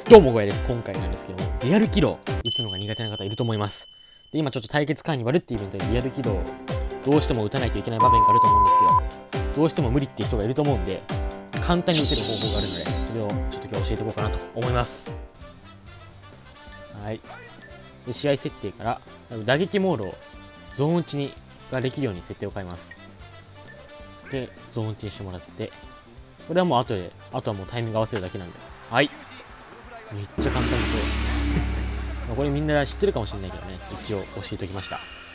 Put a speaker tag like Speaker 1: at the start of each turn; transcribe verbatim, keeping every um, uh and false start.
Speaker 1: どうも、ごやです。今回なんですけども、リアル起動、打つのが苦手な方いると思います。で、今ちょっと対決カーニバルっていうイベントでリアル起動、どうしても打たないといけない場面があると思うんですけど、どうしても無理っていう人がいると思うんで、簡単に打てる方法があるので、それをちょっと今日教えていこうかなと思います。はい。で、試合設定から、打撃モードをゾーン打ちにができるように設定を変えます。で、ゾーン打ちにしてもらって、これはもう後で、あとはもうタイミング合わせるだけなんで。はい。めっちゃ簡単でしょ。これみんな知ってるかもしれないけどね、一応教えておきました。